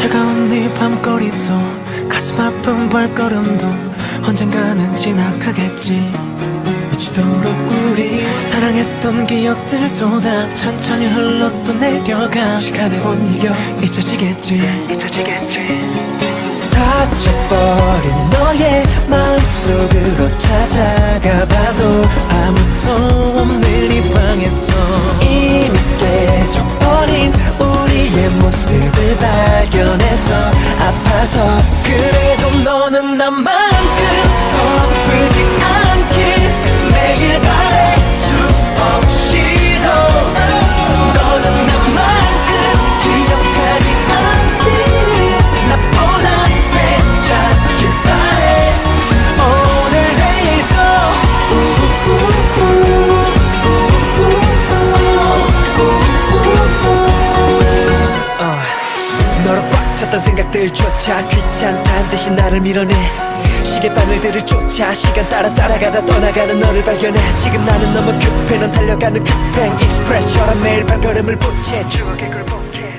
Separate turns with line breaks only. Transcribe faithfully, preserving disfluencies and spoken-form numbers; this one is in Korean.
차가운 네 밤거리도 가슴 아픈 발걸음도 언젠가는 지나가겠지.
미치도록 우리
사랑했던 기억들도 다 천천히 흘렀또 내려가.
시간에 못 이겨
잊혀지겠지 잊혀지겠지.
다쳐버린 너의 마음속으로 찾아가봐도
아무도 없는 이 방에서
이미 깨져버린 우리의 모습을 발견해서 아파서.
그래도 너는 나만큼 더 아프지 않길 매일 바랄 수 없이도. 너는 나만큼 기억하지 않길 나보다 괜찮길 바래. 오늘 내일도
어, 너로 꽉 찼던 생각들조차 귀찮단 듯이 나를 밀어내. 시계바늘들을 쫓아 시간 따라 따라가다 떠나가는 너를 발견해. 지금 나는 너무 급해 넌 달려가는 급행 익스프레스처럼 매일 발걸음을 보채 추억의 굴복해.